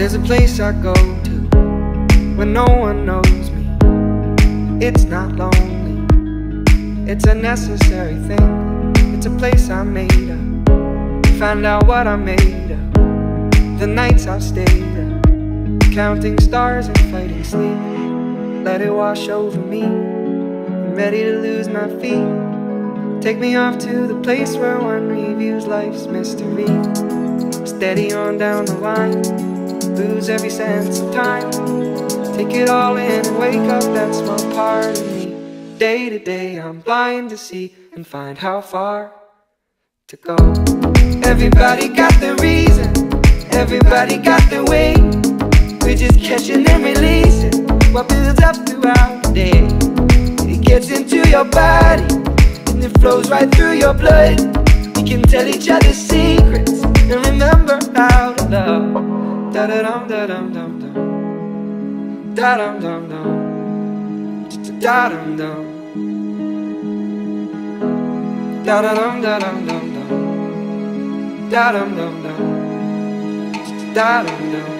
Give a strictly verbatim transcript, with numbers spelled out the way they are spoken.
There's a place I go to when no one knows me. It's not lonely, it's a necessary thing. It's a place I made up, find out what I made of. The nights I've stayed up, counting stars and fighting sleep. Let it wash over me, I'm ready to lose my feet. Take me off to the place where one reviews life's mystery. Steady on down the line, lose every sense of time. Take it all in and wake up that small part of me. Day to day I'm blind to see and find how far to go. Everybody got their reason, everybody got their way. We're just catching and releasing what builds up throughout the day. It gets into your body and it flows right through your blood. We can tell each other secrets and remember how to love. Da-da-dum, da-dum, dum, dum. Da-dum, dum, dum. Da-dum, dum. Da-da-dum, da-dum, dum, dum. Da-dum, dum, dum. Da-dum, dum.